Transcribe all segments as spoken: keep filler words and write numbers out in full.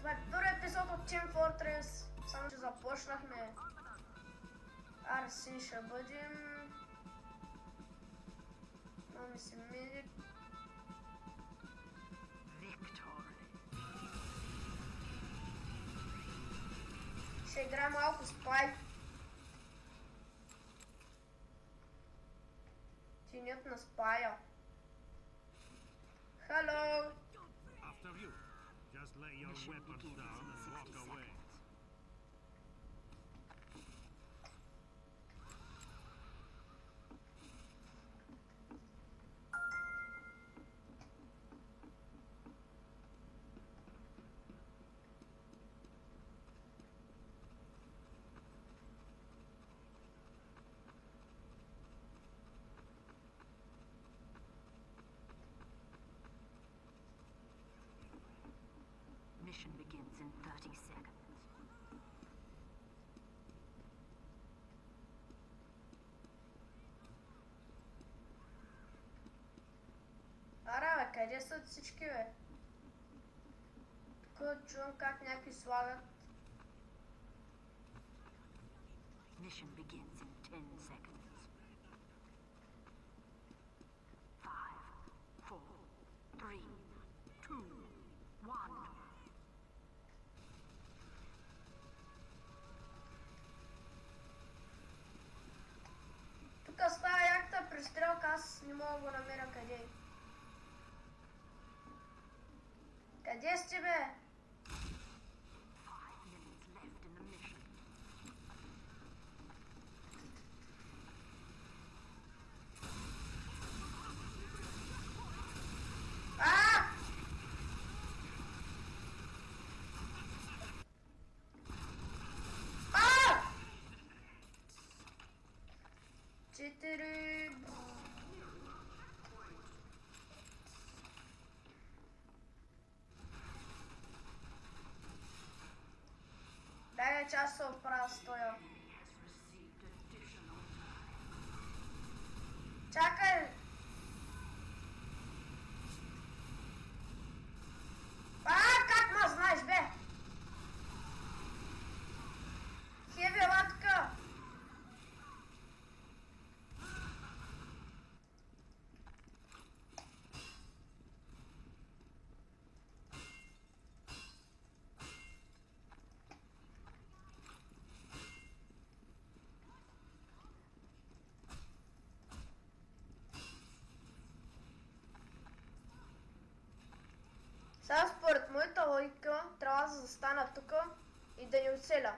Това е първи епизод от Team Fortress, само че започнахме. Арсен ще бъдем. Но ми се медик. Ще игра малко спай. Тинят на спая. Hello. After you. Just lay your weapons down and walk away. Mission begins in thirty seconds. Ара, бе, къде са всички, бе? Тук чувам как някакви слагат. Mission begins in ten seconds. Five, four, three, two, one. Тук става яката пристрелка, аз не мога да го намеря къде е. Къде сте, бе? А! А! Четири... Дай че аз се оправя стоя. Чакай! А, как ма знаеш, бе? Хеви латка! Сега според моята логика трябва да застана тук и да ни оцеля.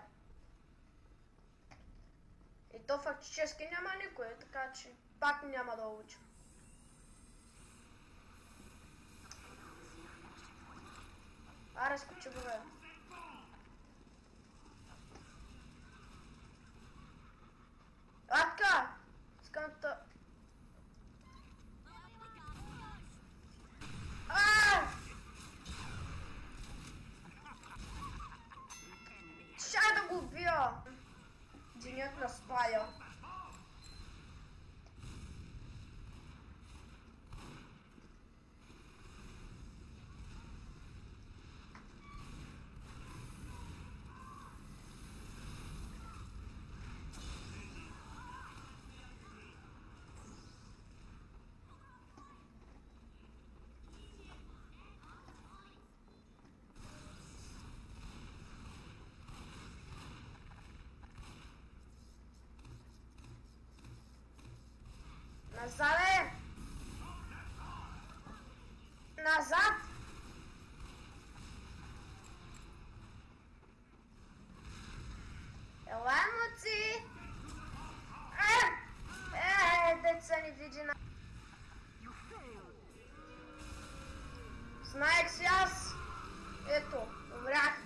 И то фактически няма никой, така че пак няма да учим. Аре, скочи го, бе. Атка! Искам да... Аааа! Ще да го убия! Денят на спая. Назад, е! Назад! Ела, муци! Е! Е, деца ни види на... Знаех си аз! Ето, умрях!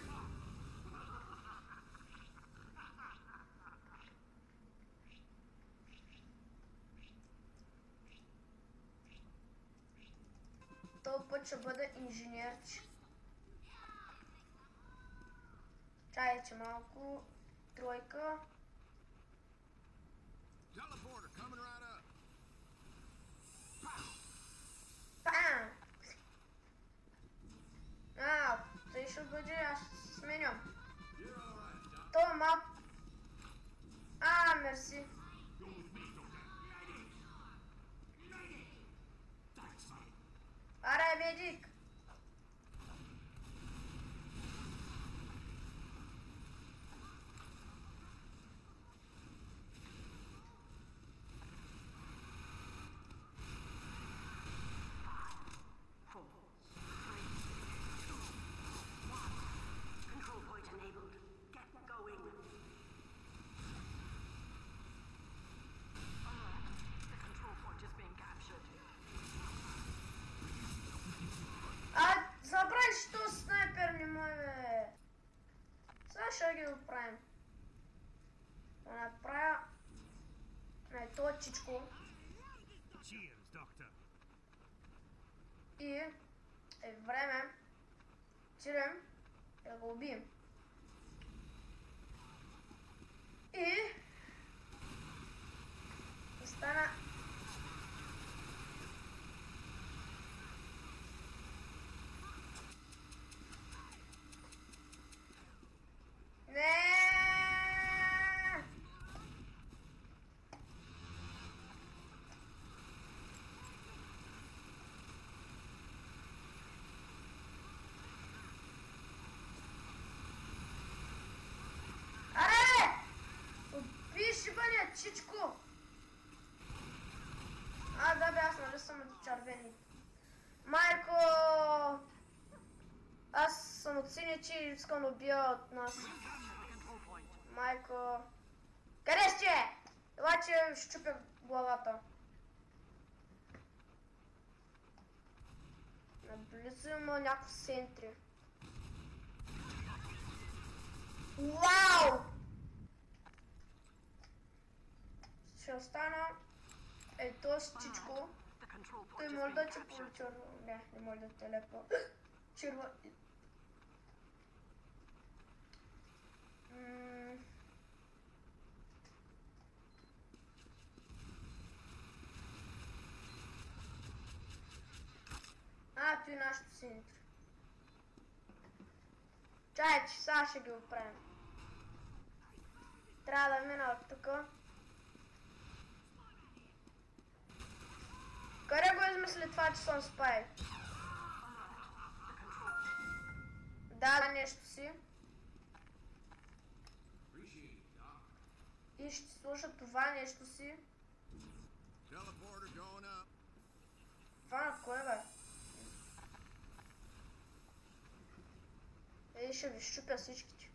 Този път ще бъда инженерч. Чайче малко. Тройка. Пам! А, тъй ще ще бъде, аз сменям. То мап. А, мерси. Аре, медик. Control point enabled. Get going. Alert. The control point is being captured. А, забравих, че този снайпер не може, бе. Сега ще ги оправим. Да направя... Не, точичко. Cheers, Doctor. И е време. Чирем да го убием. И... Остана... Не! Аре! Убий шибания, чичко! А, да бе, аз нали съм от червени. Майко! Аз съм от сини, че искам да убия от нас. Майко... Къде сте? Ела, че щупя главата. Наблизо има някакво сентри. Вау! Ще остана е този чичко. Той може да ти получи... Не, не може да телепа. Черва... М... А, той е нашото сентри. Чай, че сега ще ги оправим. Трябва да мина от тука. Къде го измисли това, че съм спай? Да, нещо си. И ще слуша това нещо си. Това на кой, бе? Ей, ще ви щупя всичките.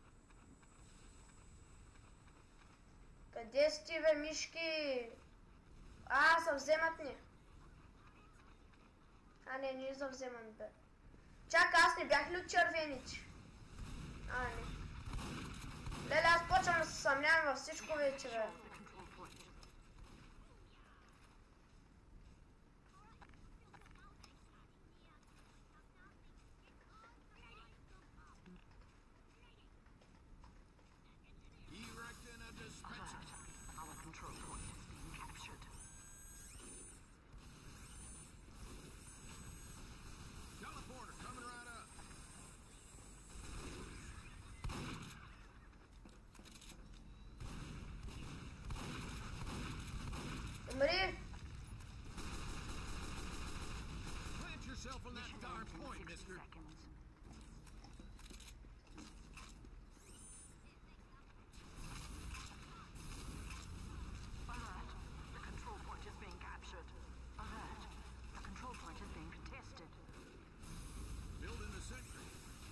Къде сте, бе, мишки? А, завземат ни. А, не, не завземат, бе. Чакай, аз не бях ли от червените? А, не. Леле, аз почвам да се съмнявам във всичко вече, бе. Our control point is being captured. Teleporter coming right up. Умри! Plant yourself on that darn point, sixty mister. seconds. Alert. The control point is being captured. Alert. The control point is being contested. Building the sentry.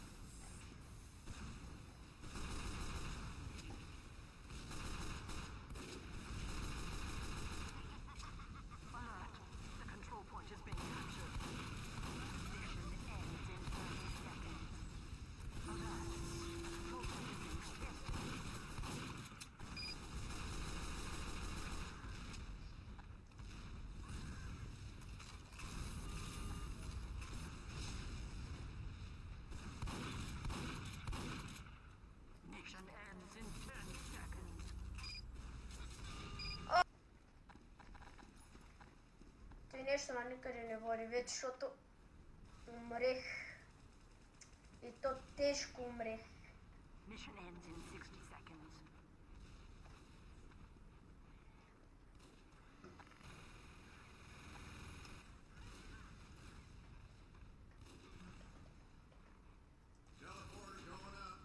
Alert. The control point is being captured. Mission ends in thirty seconds. Alert. The control point is being contested. Mission ends in ten seconds. Той нещо на никъде не води вече, защото умрех. И то тежко умре. Mission ends in sixty seconds. Teleporter going up.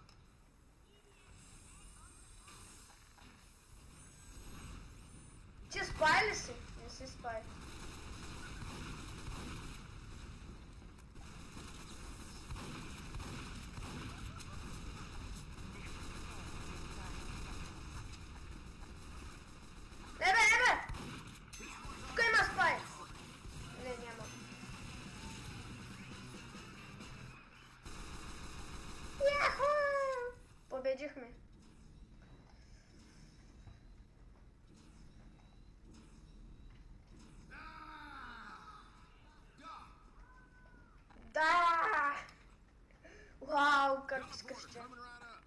Ти спай ли си? Не си спай. Ебе, ебе! Тук има спай! Не, няма. Яху! Победихме. Да! Вау, как скрича. Coming right up.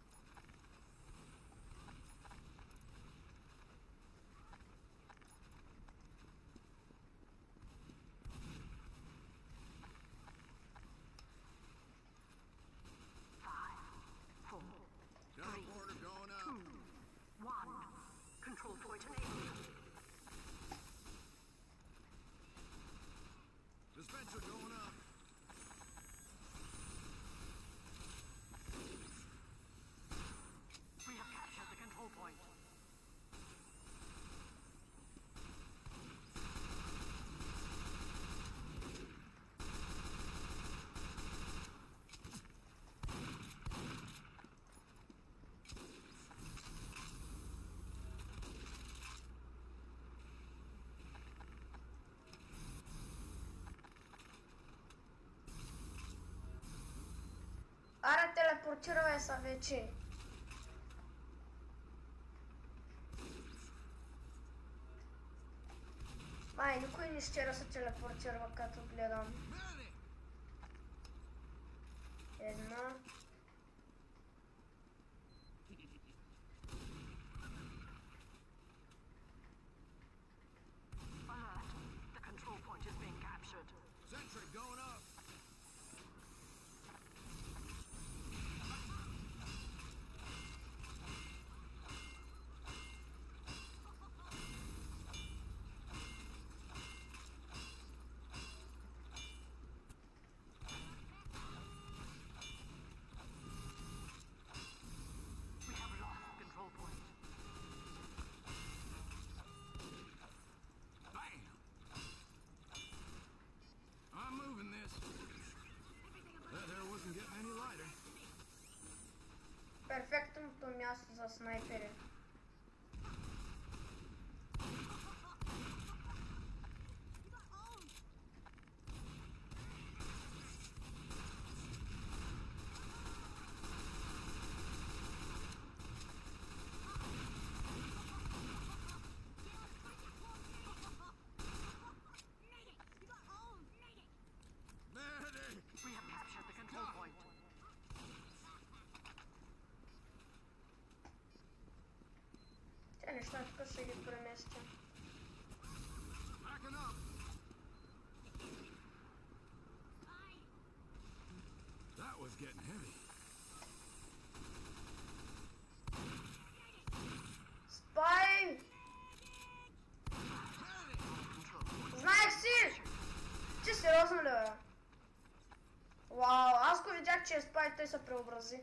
Five, four, Teleporter going up. one. Control point enabled. Dispenser going up. We have captured the control point. Аре, телепортираме се вече. Май, никой не ще да се телепортира, като гледам. Medic! Едно. Alert. The control point is being captured. Sentry going up. We have lost control point. Bam! I'm moving this. That there wasn't getting any lighter. Перфектното място за снайпери. Medic! We have captured the control point. Тя неща тук ще ги преместя. Backing up. That was getting heavy. Спай! Знаех си! Ти сериозно ли бе? Вау, аз го видях, че е спай, той се преобрази.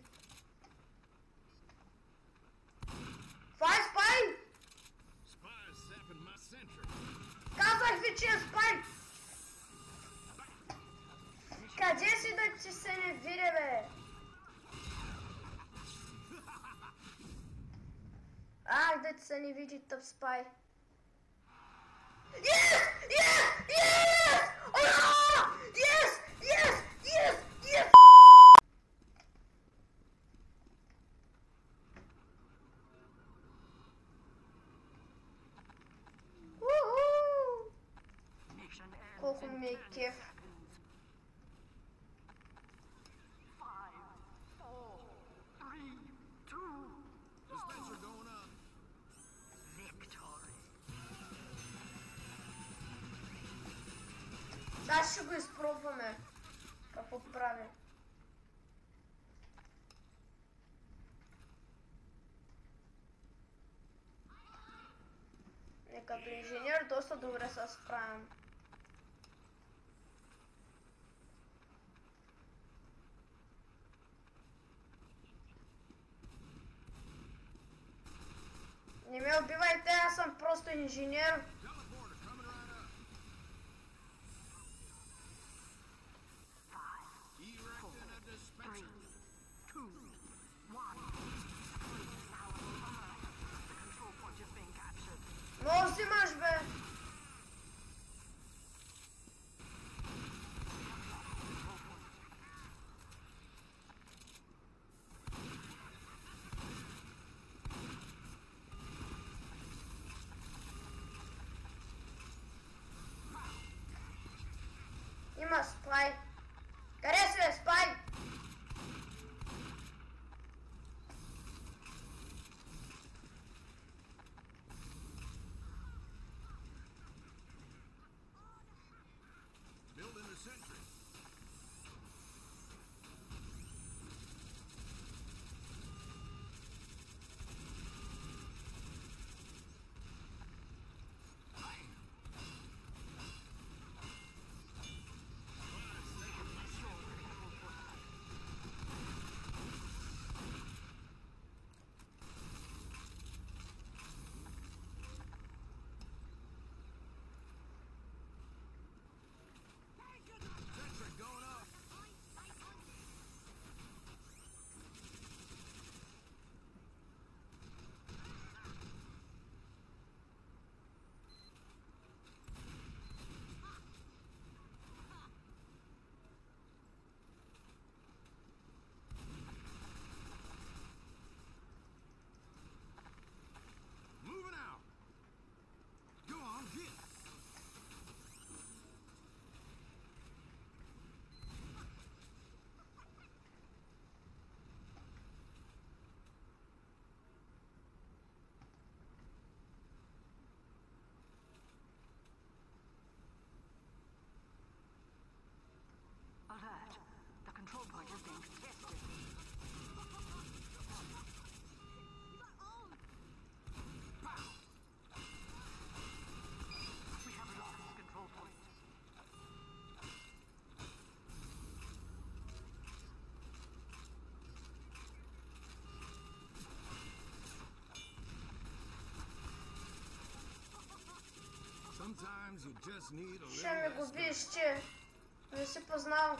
Това е спай! Spies zapping my sentry. Казах ви, че е спай! Къде си да ти се не види, бе? Ах, да ти се не види тъп спай. Yes! Yes! Yes! Oh! Yes! Yes! Yes! Yes! Уху! Mission ends Колко in ми е ten кеф. seconds. Five, four, three, two, Dispenser going up. victory. Сега ще го изпробваме. Какво прави? Като инженер доста добре се справям. Не ме убивайте, аз съм просто инженер. Teleporter coming right up. Five, Erecting a dispenser. three, two, one. Now alert. The control point is being captured. Много взимаш, бе. Има спай. Къде си, бе, спай? Building a sentry. Sentry going up. Moving out. Go on, get. Alert. The control point is being tested. We have lost the control point. Sometimes you just need a Ще ме little губиш, rest. че не си познал.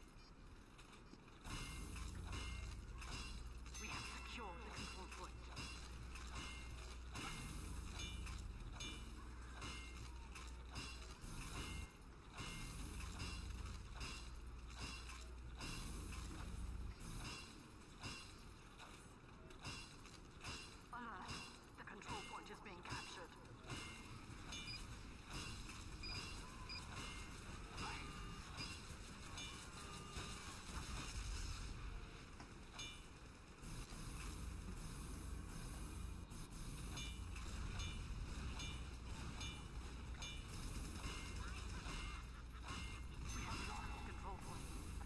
We have secured the control point. Alert. The control point is being captured. We have lost the control point.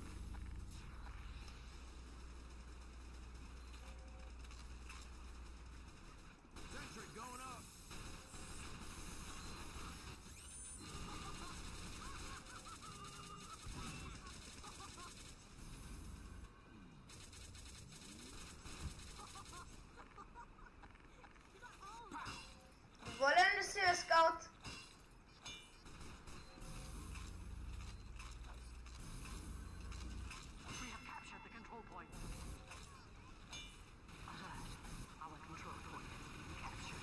Sentry going up. Доволен ли си, бе, скаут? We have captured the control point. Alert. Our control point is being captured.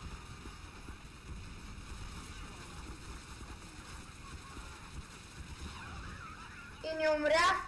И не умря.